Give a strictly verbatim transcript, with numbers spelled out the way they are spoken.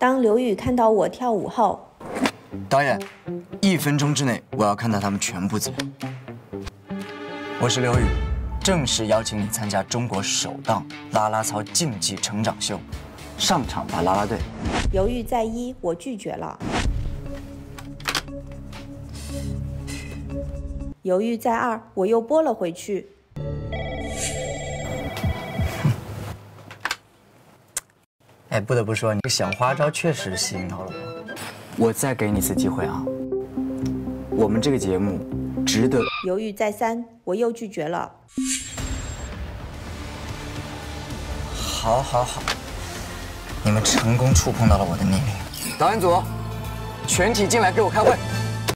当刘宇看到我跳舞后， 导演，一分钟之内我要看到他们全部走。我是刘宇，正式邀请你参加中国首档啦啦操竞技成长秀，上场吧啦啦队。 犹豫在一，我拒绝了；犹豫在二，我又拨了回去。 哎，不得不说，你这小花招确实吸引到了我。我再给你一次机会啊！我们这个节目值得。 犹豫再三，我又拒绝了。 好，好，好，你们成功触碰到了我的命令。导演组，全体进来给我开会。